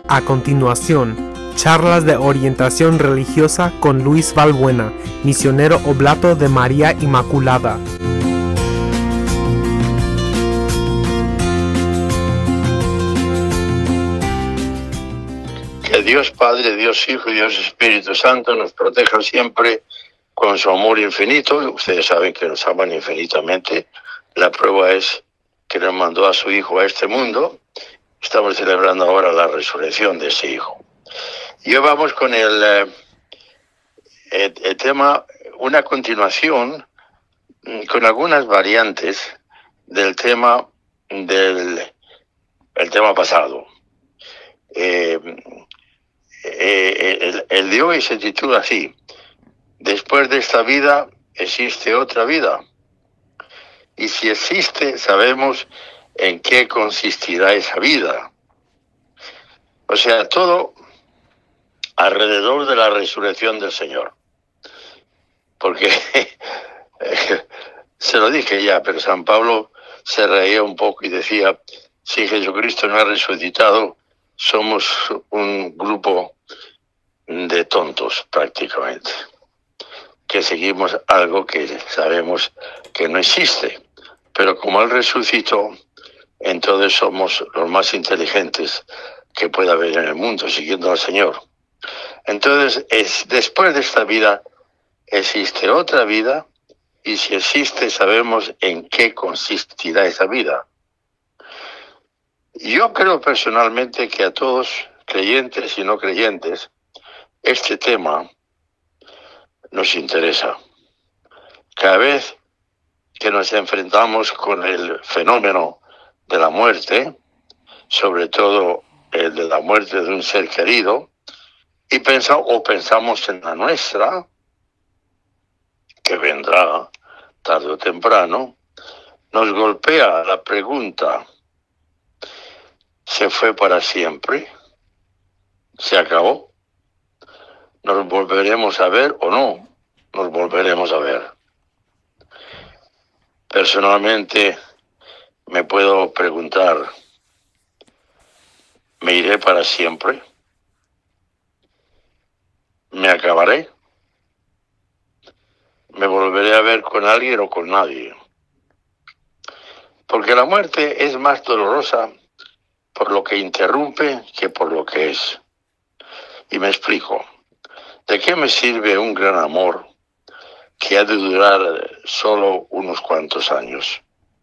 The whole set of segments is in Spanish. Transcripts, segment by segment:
A continuación, charlas de orientación religiosa con Luis Valbuena, misionero oblato de María Inmaculada. Que Dios Padre, Dios Hijo y Dios Espíritu Santo nos protejan siempre con su amor infinito. Ustedes saben que nos aman infinitamente. La prueba es que nos mandó a su Hijo a este mundo. Estamos celebrando ahora la resurrección de ese Hijo. Y hoy vamos con el tema, una continuación con algunas variantes del tema el tema pasado. El de hoy se titula así: después de esta vida existe otra vida, y si existe sabemos en qué consistirá esa vida. O sea, todo alrededor de la resurrección del Señor. Porque se lo dije ya, pero San Pablo se reía un poco y decía: si Jesucristo no ha resucitado, somos un grupo de tontos prácticamente, que seguimos algo que sabemos que no existe. Pero como Él resucitó, entonces somos los más inteligentes que pueda haber en el mundo, siguiendo al Señor. Entonces, después de esta vida existe otra vida, y si existe sabemos en qué consistirá esa vida. Yo creo personalmente que a todos, creyentes y no creyentes, este tema nos interesa. Cada vez que nos enfrentamos con el fenómeno de la muerte, sobre todo el de la muerte de un ser querido, y pensamos en la nuestra, que vendrá tarde o temprano, nos golpea la pregunta: ¿se fue para siempre? ¿Se acabó? ¿Nos volveremos a ver o no nos volveremos a ver? Personalmente me puedo preguntar: ¿me iré para siempre? ¿Me acabaré? ¿Me volveré a ver con alguien o con nadie? Porque la muerte es más dolorosa por lo que interrumpe que por lo que es. Y me explico. ¿De qué me sirve un gran amor que ha de durar solo unos cuantos años?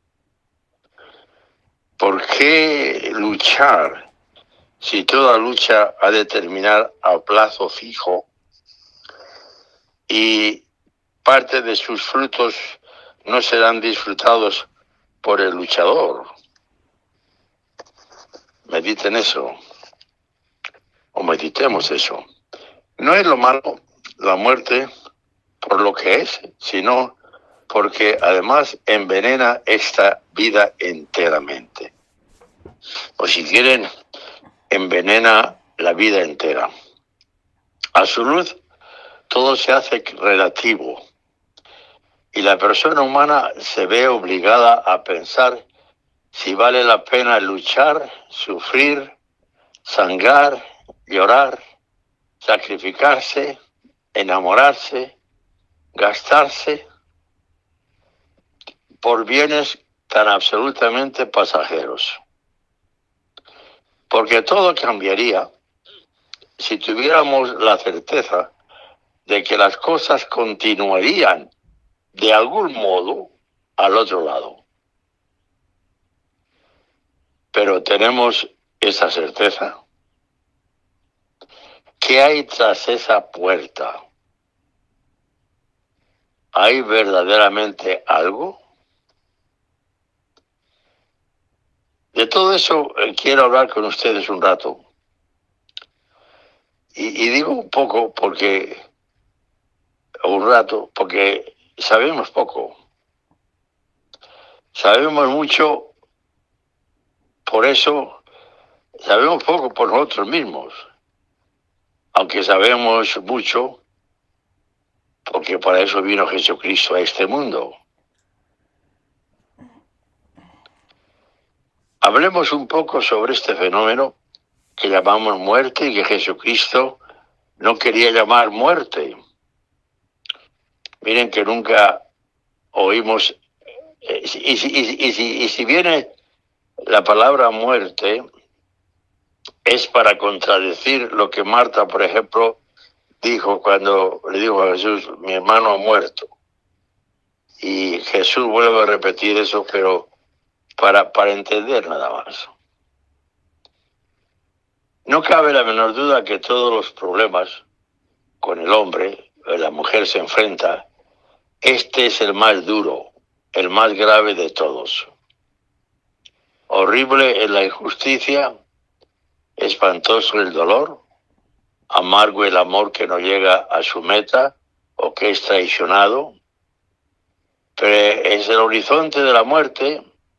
¿Por qué luchar si toda lucha ha de terminar a plazo fijo y parte de sus frutos no serán disfrutados por el luchador? Mediten eso, o meditemos eso. No es lo malo la muerte por lo que es, sino porque además envenena esta vida enteramente. O si quieren, envenena la vida entera. A su luz, todo se hace relativo, y la persona humana se ve obligada a pensar si vale la pena luchar, sufrir, sangrar, llorar, sacrificarse, enamorarse, gastarse por bienes tan absolutamente pasajeros. Porque todo cambiaría si tuviéramos la certeza de que las cosas continuarían de algún modo al otro lado. Pero tenemos esa certeza. ¿Qué hay tras esa puerta? ¿Hay verdaderamente algo? De todo eso quiero hablar con ustedes un rato. Y digo un poco porque sabemos poco. Sabemos mucho, por eso sabemos poco por nosotros mismos. Aunque sabemos mucho, porque para eso vino Jesucristo a este mundo. Hablemos un poco sobre este fenómeno que llamamos muerte y que Jesucristo no quería llamar muerte. Miren que nunca oímos, y si viene la palabra muerte, es para contradecir lo que Marta, por ejemplo, dijo cuando le dijo a Jesús, mi hermano ha muerto. Y Jesús vuelve a repetir eso, pero para entender nada más. No cabe la menor duda que todos los problemas con el hombre, la mujer se enfrenta, este es el más duro, el más grave de todos. Horrible es la injusticia, espantoso el dolor, amargo el amor que no llega a su meta o que es traicionado, pero es el horizonte de la muerte,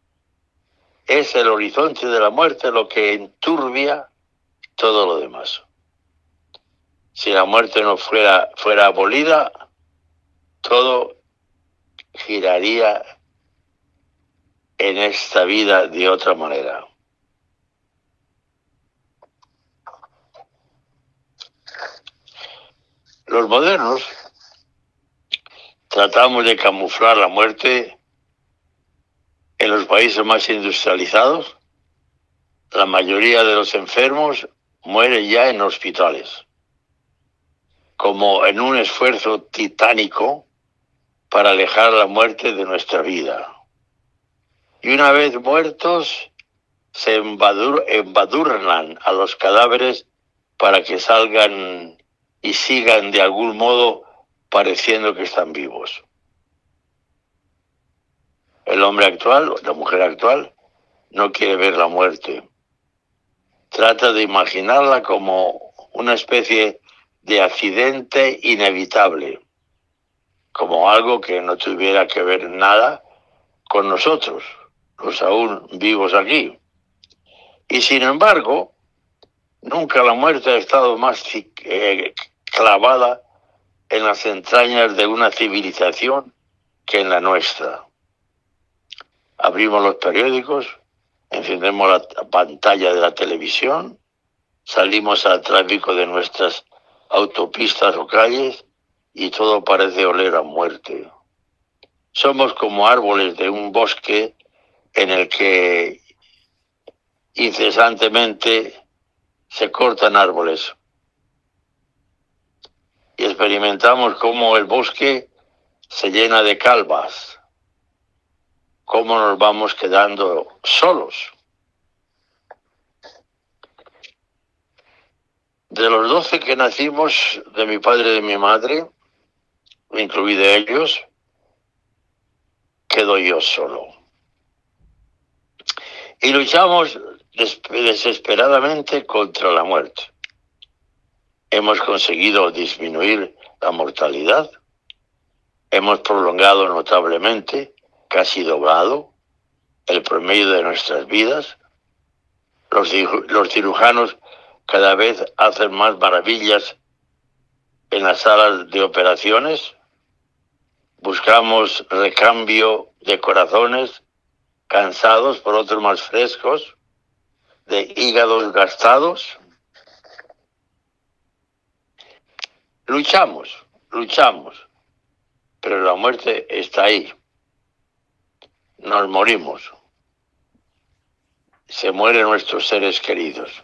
lo que enturbia todo lo demás. Si la muerte no fuera abolida, todo giraría en esta vida de otra manera. Los modernos tratamos de camuflar la muerte en los países más industrializados. La mayoría de los enfermos mueren ya en hospitales, como en un esfuerzo titánico para alejar la muerte de nuestra vida. Y una vez muertos, se embadurnan a los cadáveres para que salgan y sigan de algún modo pareciendo que están vivos. El hombre actual, la mujer actual, no quiere ver la muerte. Trata de imaginarla como una especie de accidente inevitable, como algo que no tuviera que ver nada con nosotros, los aún vivos aquí. Y sin embargo, nunca la muerte ha estado más clavada en las entrañas de una civilización que en la nuestra. Abrimos los periódicos, encendemos la pantalla de la televisión, salimos al tráfico de nuestras autopistas o calles y todo parece oler a muerte. Somos como árboles de un bosque en el que incesantemente se cortan árboles. Y experimentamos cómo el bosque se llena de calvas, cómo nos vamos quedando solos. De los 12 que nacimos, de mi padre y de mi madre, incluí de ellos, quedo yo solo. Y luchamos desesperadamente contra la muerte. Hemos conseguido disminuir la mortalidad, hemos prolongado notablemente, casi doblado, el promedio de nuestras vidas. Los cirujanos cada vez hacen más maravillas en las salas de operaciones. Buscamos recambio de corazones cansados por otros más frescos, de hígados gastados. Luchamos, pero la muerte está ahí. Nos morimos. Se mueren nuestros seres queridos.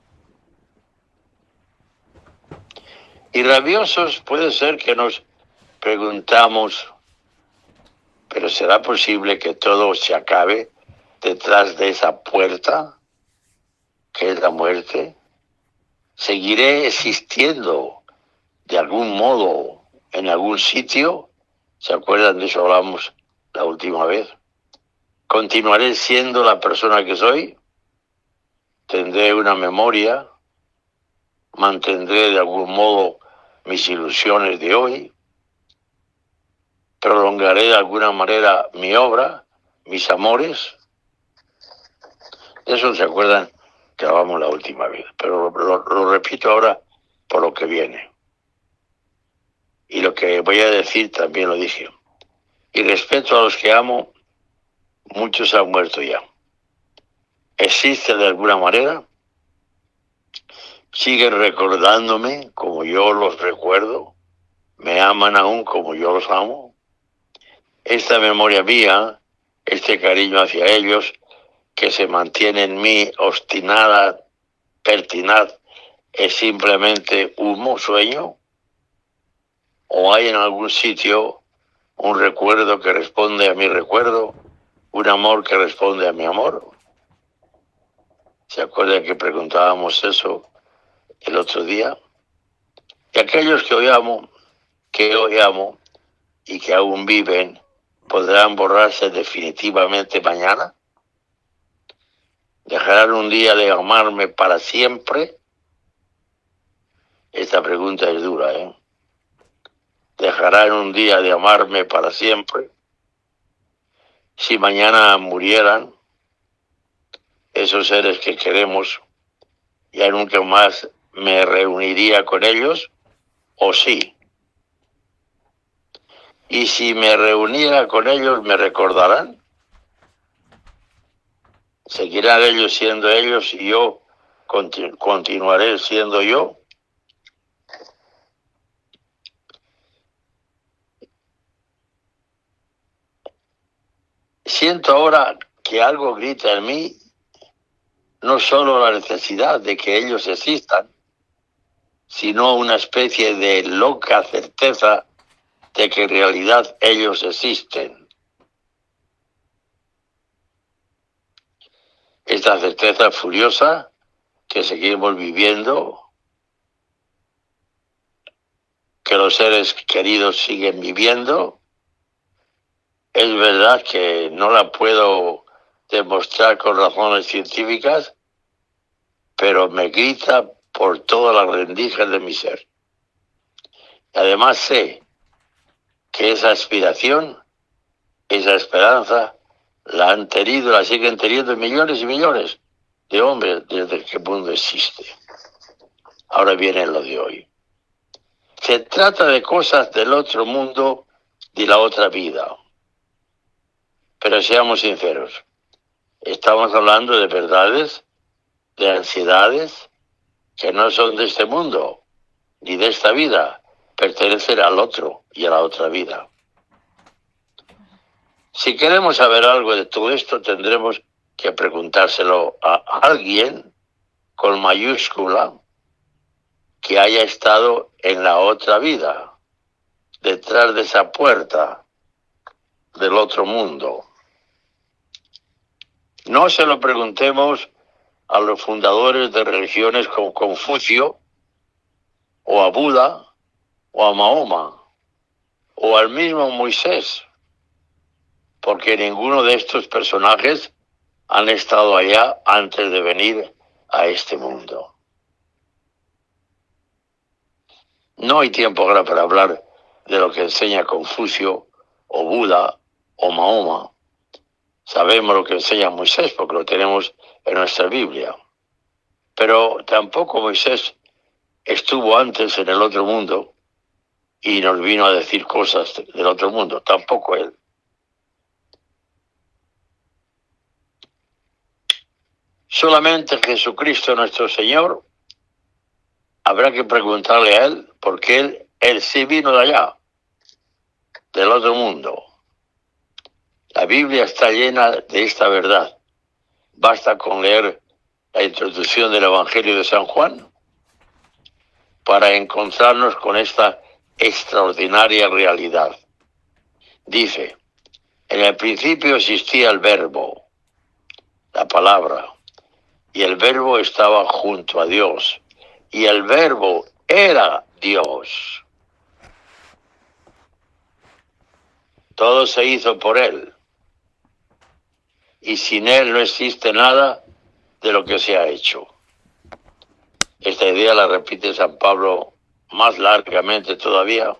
Y rabiosos puede ser que nos preguntamos, ¿pero será posible que todo se acabe detrás de esa puerta que es la muerte? ¿Seguiré existiendo de algún modo en algún sitio? ¿Se acuerdan de eso hablamos la última vez? ¿Continuaré siendo la persona que soy? ¿Tendré una memoria? ¿Mantendré de algún modo mis ilusiones de hoy? ¿Prolongaré de alguna manera mi obra, mis amores? De eso se acuerdan que hablamos la última vez, pero lo repito ahora por lo que viene. Y lo que voy a decir también lo dije. Y respecto a los que amo, muchos han muerto ya. ¿Existe de alguna manera? siguen recordándome como yo los recuerdo, me aman aún como yo los amo. Esta memoria mía, este cariño hacia ellos, que se mantiene en mí obstinada, pertinaz, ¿es simplemente humo, sueño? ¿O hay en algún sitio un recuerdo que responde a mi recuerdo, un amor que responde a mi amor? ¿Se acuerdan que preguntábamos eso el otro día? Y aquellos que hoy amo y que aún viven, ¿podrán borrarse definitivamente mañana? ¿Dejarán un día de amarme para siempre? Esta pregunta es dura, ¿eh? ¿Dejarán un día de amarme para siempre? Si mañana murieran esos seres que queremos, ¿ya nunca más me reuniría con ellos? ¿O sí? Y si me reuniera con ellos, ¿me recordarán? ¿Seguirán ellos siendo ellos y yo continuaré siendo yo? Siento ahora que algo grita en mí, no solo la necesidad de que ellos existan, sino una especie de loca certeza de que en realidad ellos existen. Esta certeza furiosa que seguimos viviendo, que los seres queridos siguen viviendo, es verdad que no la puedo demostrar con razones científicas, pero me grita por todas las rendijas de mi ser. Además sé que esa aspiración, esa esperanza, la siguen teniendo millones y millones de hombres desde que el mundo existe. Ahora viene lo de hoy. Se trata de cosas del otro mundo, de la otra vida. Pero seamos sinceros, estamos hablando de verdades, de ansiedades que no son de este mundo, ni de esta vida, pertenecen al otro y a la otra vida. Si queremos saber algo de todo esto, tendremos que preguntárselo a alguien con mayúscula que haya estado en la otra vida, detrás de esa puerta del otro mundo. No se lo preguntemos a los fundadores de religiones como Confucio, o a Buda, o a Mahoma, o al mismo Moisés, porque ninguno de estos personajes han estado allá antes de venir a este mundo. No hay tiempo ahora para hablar de lo que enseña Confucio, o Buda, o Mahoma. Sabemos lo que enseña Moisés porque lo tenemos en nuestra Biblia. Pero tampoco Moisés estuvo antes en el otro mundo y nos vino a decir cosas del otro mundo. Tampoco él. Solamente Jesucristo nuestro Señor, habrá que preguntarle a Él, porque Él sí vino de allá, del otro mundo. La Biblia está llena de esta verdad. Basta con leer la introducción del Evangelio de San Juan para encontrarnos con esta extraordinaria realidad. Dice, en el principio existía el Verbo, la palabra, y el Verbo estaba junto a Dios, y el Verbo era Dios. Todo se hizo por Él, y sin Él no existe nada de lo que se ha hecho. Esta idea la repite San Pablo más largamente todavía.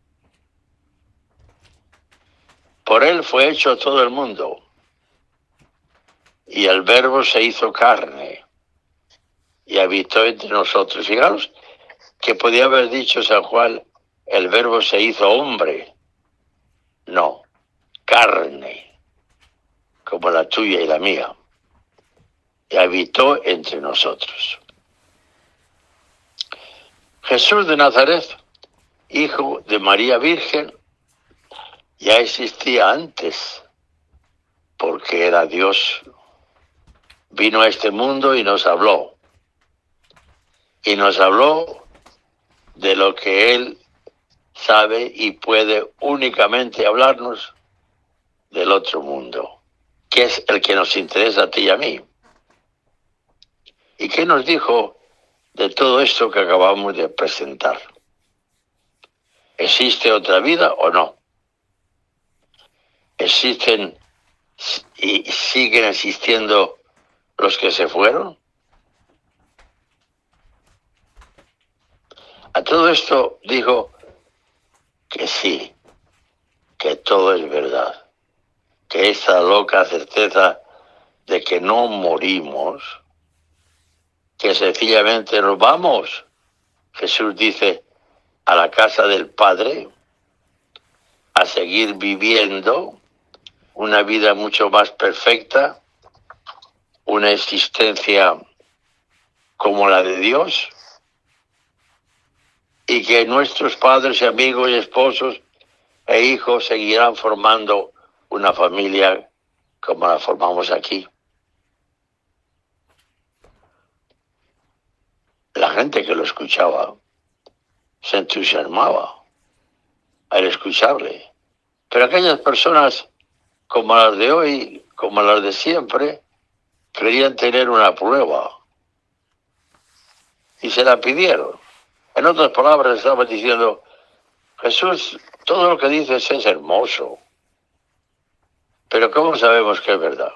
Por Él fue hecho todo el mundo, y el Verbo se hizo carne y habitó entre nosotros. Fijaros que podía haber dicho San Juan, el Verbo se hizo hombre. No, carne, como la tuya y la mía, y habitó entre nosotros. Jesús de Nazaret, hijo de María Virgen, ya existía antes, porque era Dios. Vino a este mundo y nos habló. Y nos habló de lo que Él sabe y puede únicamente hablarnos del otro mundo, que es el que nos interesa a ti y a mí. ¿Y qué nos dijo de todo esto que acabamos de presentar? ¿Existe otra vida o no? ¿Existen y siguen existiendo los que se fueron? A todo esto dijo que sí, que todo es verdad, que esa loca certeza de que no morimos, que sencillamente nos vamos, Jesús dice, a la casa del Padre, a seguir viviendo una vida mucho más perfecta, una existencia como la de Dios, y que nuestros padres y amigos y esposos e hijos seguirán formando una familia como la formamos aquí. La gente que lo escuchaba se entusiasmaba al escucharle. Pero aquellas personas, como las de hoy, como las de siempre, querían tener una prueba. Y se la pidieron. En otras palabras, estaban diciendo, Jesús, todo lo que dices es hermoso. Pero ¿cómo sabemos que es verdad?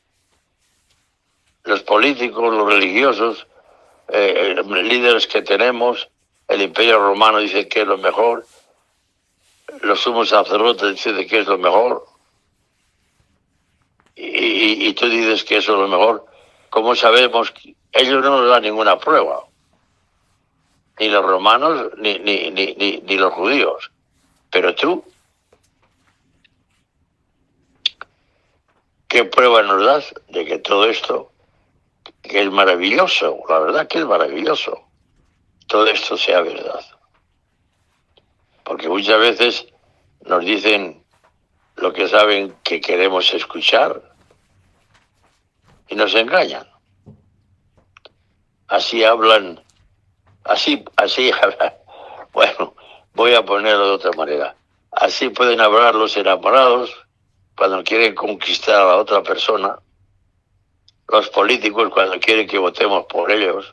Los políticos, los religiosos, líderes que tenemos, el Imperio Romano dice que es lo mejor, los sumos sacerdotes dicen que es lo mejor, y tú dices que eso es lo mejor. ¿Cómo sabemos? Ellos no nos dan ninguna prueba, ni los romanos ni los judíos. Pero tú, ¿qué prueba nos das de que todo esto, que es maravilloso, la verdad que es maravilloso, todo esto sea verdad? Porque muchas veces nos dicen lo que saben que queremos escuchar y nos engañan. Así hablan, así, bueno, voy a ponerlo de otra manera. Así pueden hablar los enamorados cuando quieren conquistar a la otra persona, los políticos cuando quieren que votemos por ellos,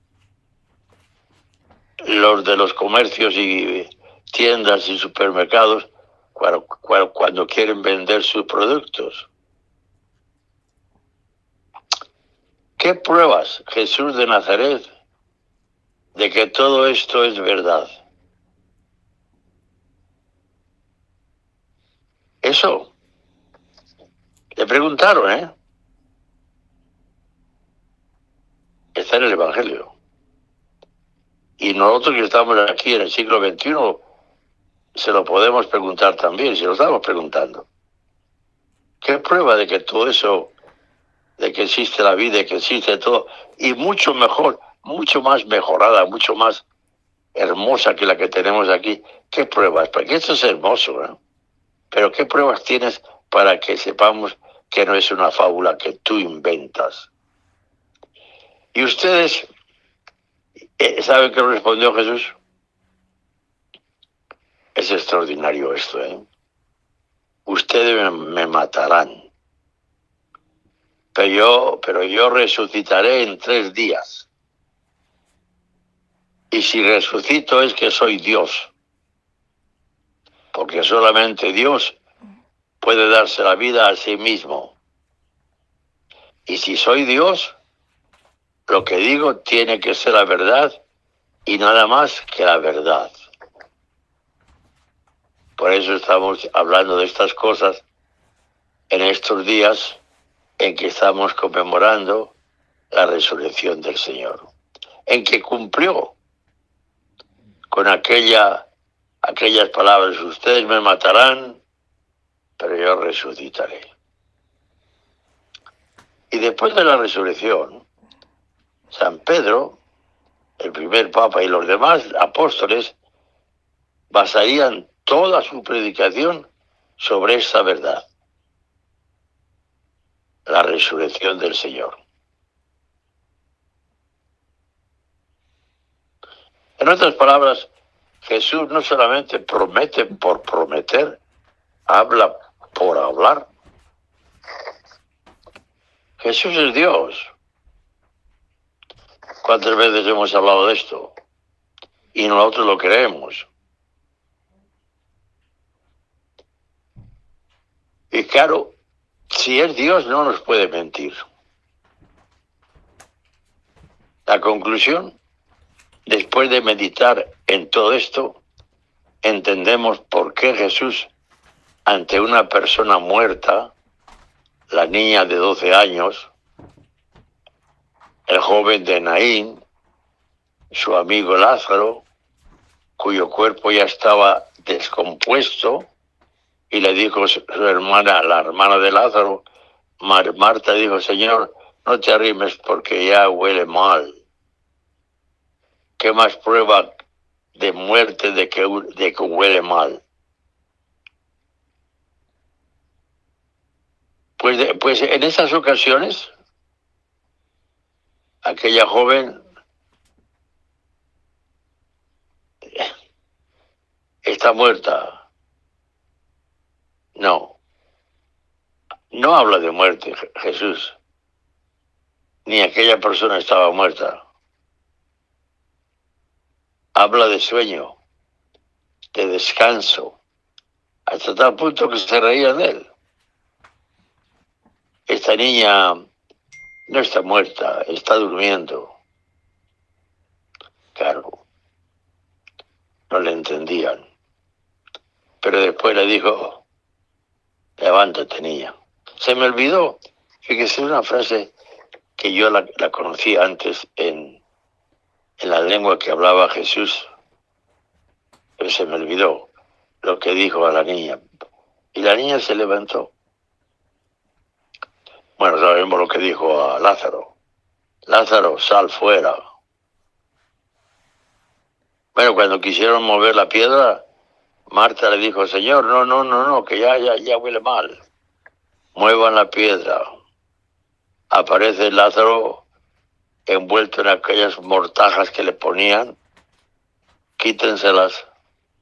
los de los comercios y tiendas y supermercados cuando quieren vender sus productos. ¿Qué pruebas, Jesús de Nazaret, de que todo esto es verdad? Eso le preguntaron, está en el Evangelio. Y nosotros que estamos aquí en el siglo XXI, se lo podemos preguntar también, si lo estamos preguntando. ¿Qué prueba de que todo eso, de que existe la vida, de que existe todo, y mucho mejor, mucho más mejorada, mucho más hermosa que la que tenemos aquí? ¿Qué pruebas? Porque esto es hermoso, ¿no? Pero ¿qué pruebas tienes para que sepamos que no es una fábula que tú inventas? Y ustedes, ¿saben qué respondió Jesús? Es extraordinario esto, Ustedes me matarán, pero yo resucitaré en 3 días. Y si resucito es que soy Dios, porque solamente Dios puede darse la vida a sí mismo. Y si soy Dios, lo que digo tiene que ser la verdad y nada más que la verdad. Por eso estamos hablando de estas cosas en estos días en que estamos conmemorando la resurrección del Señor, en que cumplió con aquellas palabras: ustedes me matarán, pero yo resucitaré. Y después de la resurrección, San Pedro el primer papa y los demás apóstoles basarían toda su predicación sobre esta verdad, la resurrección del Señor. En otras palabras, Jesús no solamente promete por prometer, habla por hablar. Jesús es Dios. ¿Cuántas veces hemos hablado de esto? Y nosotros lo creemos. Y claro, si es Dios no nos puede mentir. La conclusión, después de meditar en todo esto, entendemos por qué Jesús, ante una persona muerta, la niña de 12 años, el joven de Naín, su amigo Lázaro, cuyo cuerpo ya estaba descompuesto, y le dijo su hermana, la hermana de Lázaro, Marta dijo, Señor, no te arrimes porque ya huele mal. ¿Qué más prueba de muerte de que huele mal? Pues en esas ocasiones, aquella joven está muerta. No habla de muerte Jesús, ni aquella persona estaba muerta. Habla de sueño, de descanso, hasta tal punto que se reían de él. Esta niña no está muerta, está durmiendo. Claro, no le entendían. Pero después le dijo, levántate, niña. Se me olvidó, fíjese, una frase que yo la conocía antes en la lengua que hablaba Jesús, pero se me olvidó lo que dijo a la niña. Y la niña se levantó. Bueno, sabemos lo que dijo a Lázaro. Lázaro, sal fuera. Bueno, cuando quisieron mover la piedra, Marta le dijo, Señor, no, que ya huele mal. Muevan la piedra. Aparece Lázaro envuelto en aquellas mortajas que le ponían. Quítenselas.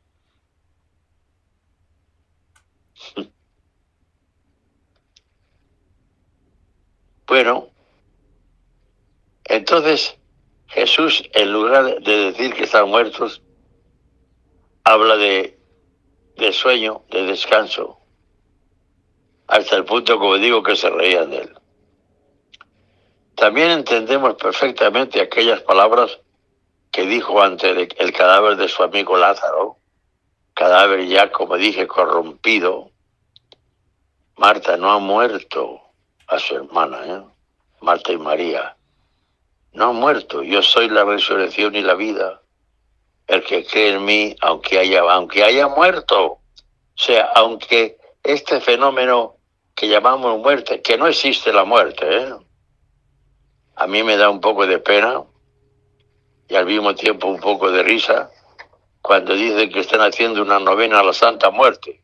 Bueno, entonces Jesús, en lugar de decir que están muertos, habla de sueño, de descanso, hasta el punto, como digo, que se reían de él. También entendemos perfectamente aquellas palabras que dijo ante el cadáver de su amigo Lázaro, cadáver ya, como dije, corrompido. Marta no ha muerto, a su hermana, Marta y María. No ha muerto, yo soy la resurrección y la vida. El que cree en mí, aunque haya muerto, o sea, aunque este fenómeno que llamamos muerte, que no existe la muerte, a mí me da un poco de pena y al mismo tiempo un poco de risa cuando dicen que están haciendo una novena a la Santa Muerte.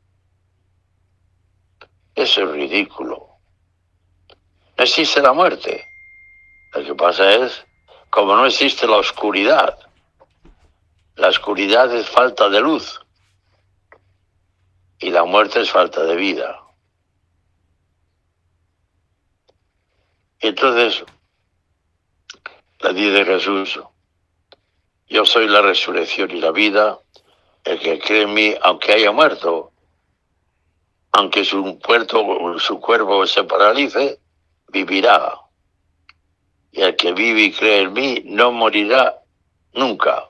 Eso es ridículo. No existe la muerte. Lo que pasa es, como no existe la oscuridad es falta de luz y la muerte es falta de vida. Y entonces, le dice Jesús, yo soy la resurrección y la vida, el que cree en mí, aunque haya muerto, aunque su cuerpo se paralice, vivirá. Y el que vive y cree en mí no morirá nunca.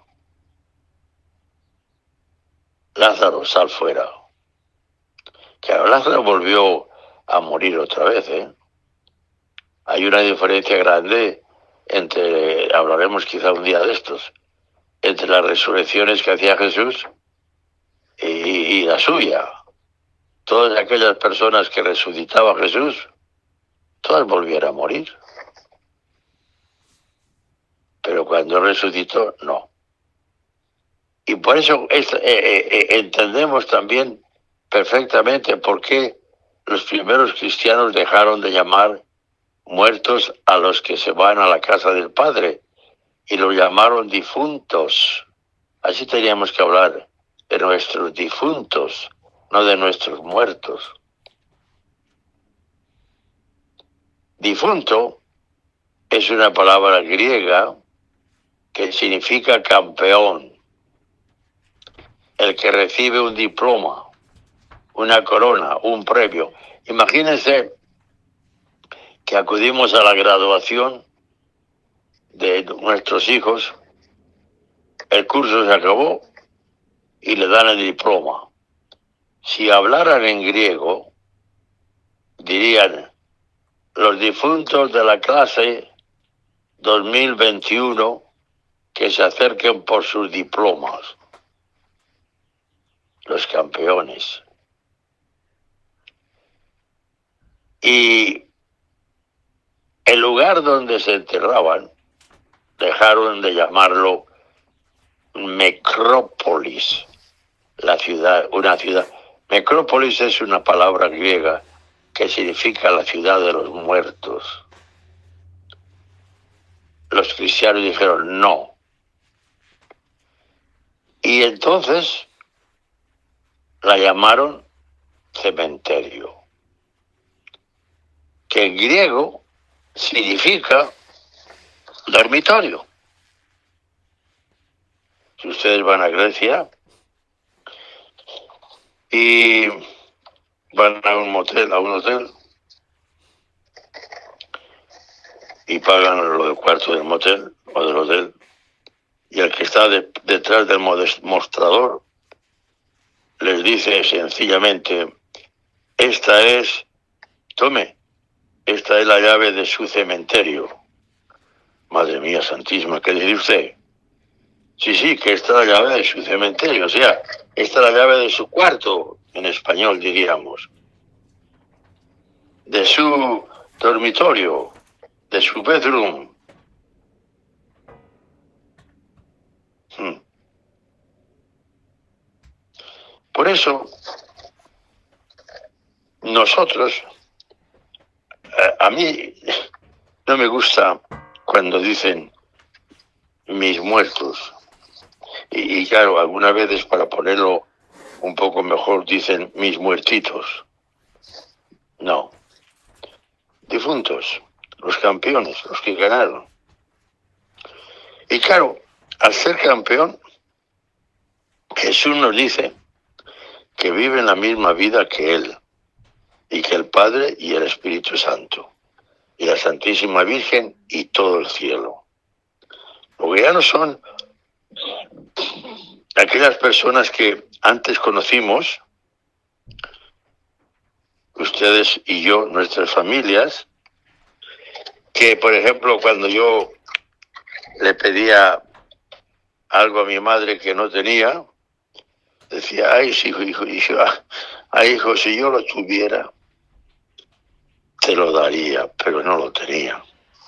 Lázaro, sal fuera. Que Lázaro volvió a morir otra vez, Hay una diferencia grande entre, hablaremos quizá un día de estos, entre las resurrecciones que hacía Jesús y la suya. Todas aquellas personas que resucitaba Jesús, todas volvieron a morir. Pero cuando resucitó, no. Y por eso entendemos también perfectamente por qué los primeros cristianos dejaron de llamar muertos a los que se van a la casa del Padre y los llamaron difuntos. Así teníamos que hablar de nuestros difuntos, no de nuestros muertos. Difunto es una palabra griega que significa campeón, el que recibe un diploma, una corona, un premio. Imagínense que acudimos a la graduación de nuestros hijos, el curso se acabó y le dan el diploma. Si hablaran en griego, dirían: los difuntos de la clase 2021 que se acerquen por sus diplomas. Los campeones. Y el lugar donde se enterraban dejaron de llamarlo Necrópolis, la ciudad, una ciudad. Necrópolis es una palabra griega que significa la ciudad de los muertos. Los cristianos dijeron no. Y entonces la llamaron cementerio, que en griego significa dormitorio. Si ustedes van a Grecia y van a un motel, a un hotel, y pagan lo del cuarto del motel o del hotel, y el que está detrás del mostrador les dice sencillamente: esta es la llave de su cementerio. Madre mía santísima, ¿qué dice usted? Sí, que esta es la llave de su cementerio, o sea, esta es la llave de su cuarto, en español diríamos, de su dormitorio, de su bedroom. Por eso, nosotros, a mí no me gusta cuando dicen mis muertos. Y claro, algunas veces para ponerlo un poco mejor dicen mis muertitos. No. Difuntos, los campeones, los que ganaron. Y claro, al ser campeón, Jesús nos dice que viven la misma vida que Él, y que el Padre y el Espíritu Santo, y la Santísima Virgen y todo el cielo. Lo que ya no son aquellas personas que antes conocimos, ustedes y yo, nuestras familias, que por ejemplo cuando yo le pedía algo a mi madre que no tenía, decía: ay, hijo, si yo lo tuviera, te lo daría, pero no lo tenía.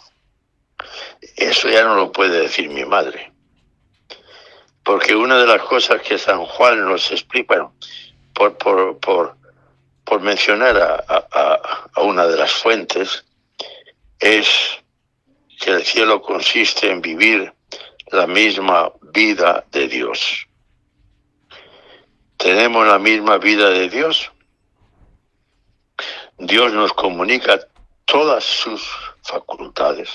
Eso ya no lo puede decir mi madre. Porque una de las cosas que San Juan nos explica, bueno, por mencionar a una de las fuentes, es que el cielo consiste en vivir la misma vida de Dios. ¿Tenemos la misma vida de Dios? Dios nos comunica todas sus facultades.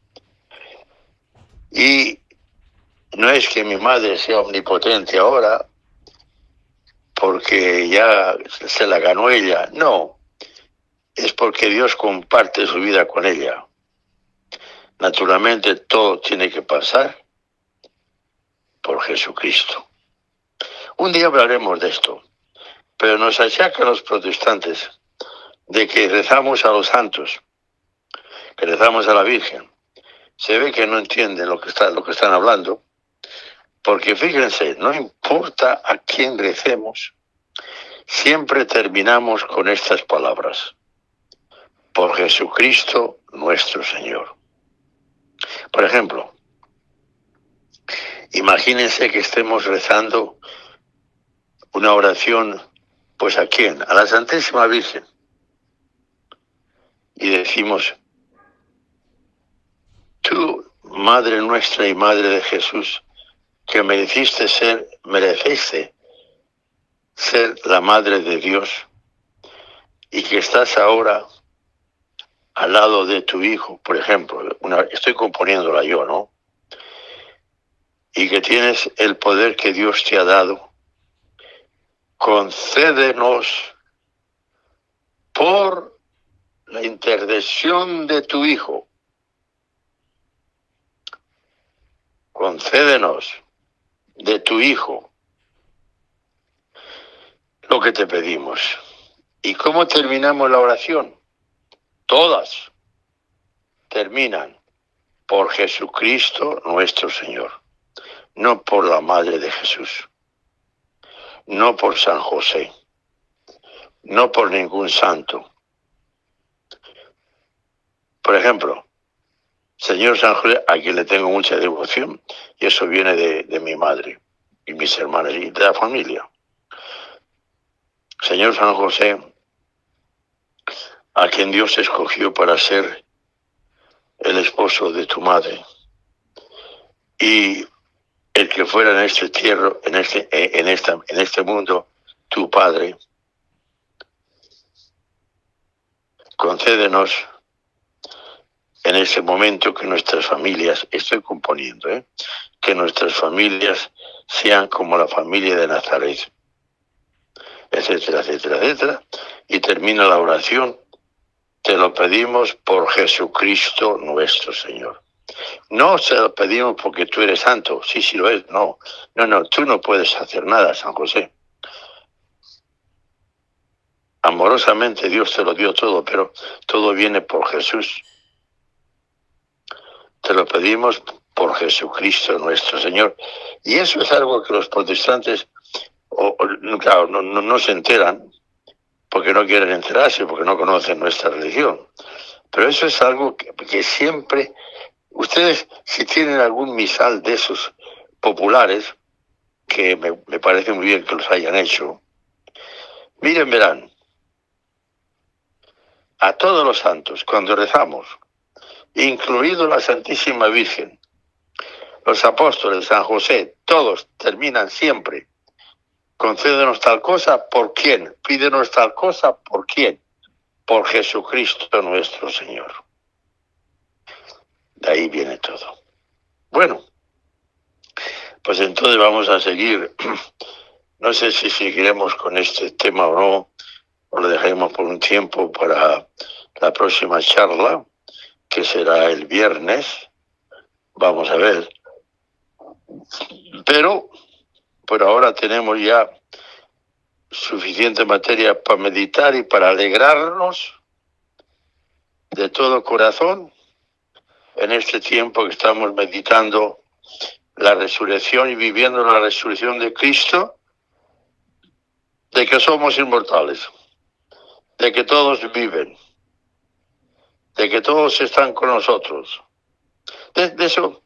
Y no es que mi madre sea omnipotente ahora, porque ya se la ganó ella. No, es porque Dios comparte su vida con ella. Naturalmente todo tiene que pasar por Jesucristo. Un día hablaremos de esto, pero nos achacan los protestantes de que rezamos a los santos, que rezamos a la Virgen. Se ve que no entienden lo que están hablando, porque fíjense, no importa a quién recemos, siempre terminamos con estas palabras: por Jesucristo nuestro Señor. Por ejemplo, Imagínense que estemos rezando una oración, pues ¿a quién? A la Santísima Virgen. Y decimos, tú, Madre nuestra y Madre de Jesús, que mereciste ser la Madre de Dios y que estás ahora al lado de tu Hijo, por ejemplo, estoy componiéndola yo, ¿no? Y que tienes el poder que Dios te ha dado, concédenos por la intercesión de tu Hijo, concédenos de tu Hijo lo que te pedimos. ¿Y cómo terminamos la oración? Todas terminan por Jesucristo nuestro Señor, no por la Madre de Jesús, no por San José, no por ningún santo. Por ejemplo, Señor San José, a quien le tengo mucha devoción, y eso viene de mi madre y mis hermanas y de la familia. Señor San José, a quien Dios escogió para ser el esposo de tu madre, y el que fuera en este tierra, en este mundo, tu Padre, concédenos en ese momento que nuestras familias, estoy componiendo, que nuestras familias sean como la familia de Nazaret, etcétera, etcétera, etcétera, y termina la oración, te lo pedimos por Jesucristo nuestro Señor. No se lo pedimos porque tú eres santo, sí lo es, no, tú no puedes hacer nada, San José. Amorosamente Dios te lo dio todo, pero todo viene por Jesús. Te lo pedimos por Jesucristo nuestro Señor. Y eso es algo que los protestantes, claro, no se enteran, porque no quieren enterarse, porque no conocen nuestra religión. Pero eso es algo que siempre, ustedes, si tienen algún misal de esos populares, que me parece muy bien que los hayan hecho, miren, verán, a todos los santos, cuando rezamos, incluido la Santísima Virgen, los apóstoles, San José, todos terminan siempre, concédenos tal cosa, ¿por quién? Pídenos tal cosa, ¿por quién? Por Jesucristo nuestro Señor. De ahí viene todo. Bueno, pues entonces vamos a seguir. No sé si seguiremos con este tema o no, o lo dejaremos por un tiempo para la próxima charla, que será el viernes. Vamos a ver. Pero por ahora tenemos ya suficiente materia para meditar y para alegrarnos de todo corazón en este tiempo que estamos meditando la resurrección y viviendo la resurrección de Cristo, de que somos inmortales, de que todos viven, de que todos están con nosotros. De eso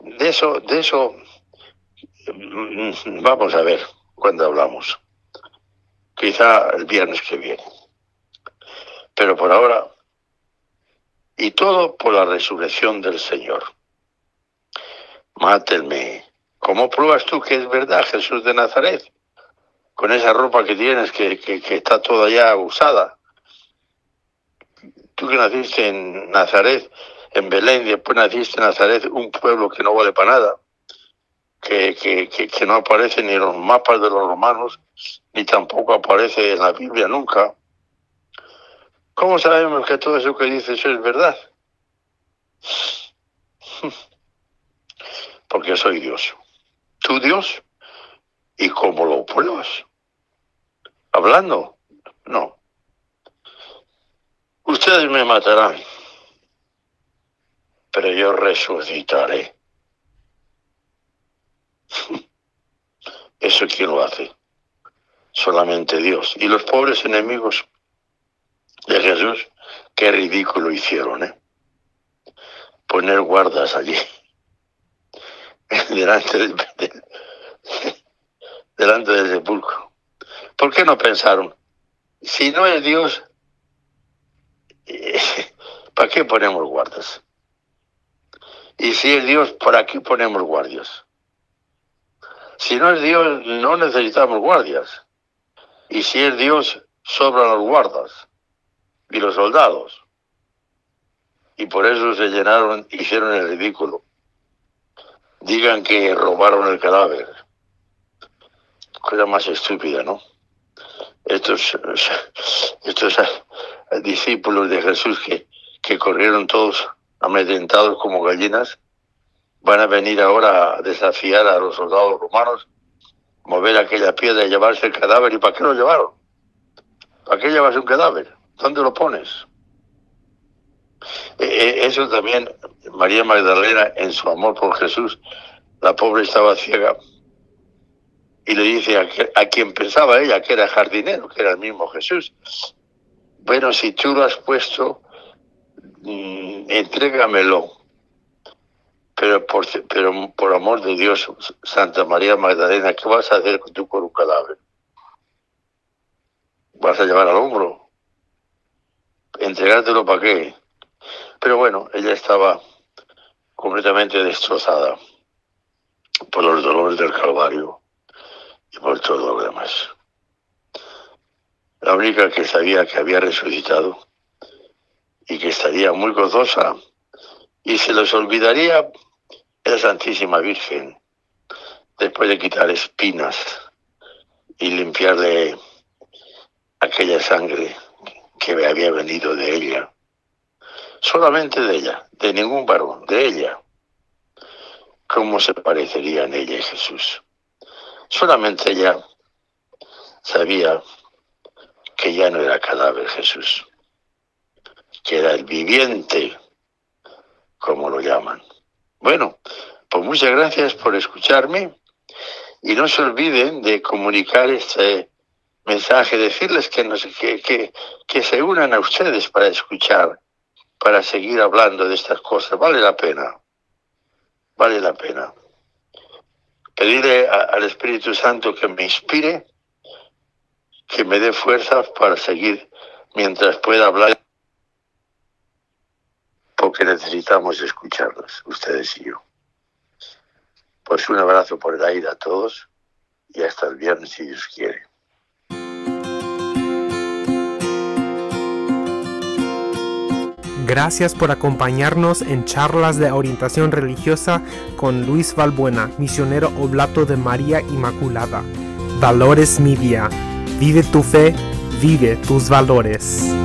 vamos a ver cuando hablamos. Quizá el viernes que viene. Pero por ahora, y todo por la resurrección del Señor. Mátenme. ¿Cómo pruebas tú que es verdad, Jesús de Nazaret? Con esa ropa que tienes, que está toda ya usada. Tú que naciste en Nazaret, en Belén, y después naciste en Nazaret, un pueblo que no vale para nada, que no aparece ni en los mapas de los romanos, ni tampoco aparece en la Biblia nunca. ¿Cómo sabemos que todo eso que dices es verdad? Porque soy Dios. ¿Tú Dios? ¿Y cómo lo pruebas? ¿Hablando? No. Ustedes me matarán, pero yo resucitaré. ¿Eso quién lo hace? Solamente Dios. Y los pobres enemigos de Jesús, qué ridículo hicieron, poner guardas allí. delante del sepulcro. ¿Por qué no pensaron? Si no es Dios, ¿para qué ponemos guardas? Y si es Dios, ¿para qué ponemos guardias? Si no es Dios, no necesitamos guardias. Y si es Dios, sobran los guardas y los soldados. Y por eso se llenaron, hicieron el ridículo. Digan que robaron el cadáver. Cosa más estúpida, ¿no? Estos discípulos de Jesús que corrieron todos amedrentados como gallinas, van a venir ahora a desafiar a los soldados romanos, mover aquella piedra y llevarse el cadáver. ¿Y para qué lo llevaron? ¿Para qué llevas un cadáver? ¿Dónde lo pones? Eso también, María Magdalena, en su amor por Jesús, la pobre estaba ciega, y le dice a quien pensaba ella que era jardinero, que era el mismo Jesús: bueno, si tú lo has puesto, entrégamelo. Pero por amor de Dios, Santa María Magdalena, ¿qué vas a hacer tú con un cadáver? ¿Vas a llevar al hombro? ¿Entregártelo para qué? Pero bueno, ella estaba completamente destrozada por los dolores del Calvario y por todo lo demás. La única que sabía que había resucitado y que estaría muy gozosa y se les olvidaría la Santísima Virgen, después de quitar espinas y limpiarle aquella sangre que había venido de ella. Solamente de ella, de ningún varón, de ella. ¿Cómo se parecería en ella Jesús? Solamente ella sabía que ya no era cadáver Jesús, que era el viviente, como lo llaman. Bueno, pues muchas gracias por escucharme, y no se olviden de comunicar este mensaje, decirles que se unan a ustedes para escuchar, para seguir hablando de estas cosas. Vale la pena, vale la pena. Pedirle al Espíritu Santo que me inspire, que me dé fuerzas para seguir mientras pueda hablar, porque necesitamos escucharlos, ustedes y yo. Pues un abrazo por el aire a todos y hasta el viernes, si Dios quiere. Gracias por acompañarnos en Charlas de Orientación Religiosa con Luis Valbuena, misionero oblato de María Inmaculada. Valores Media. Vive tu fe, vive tus valores.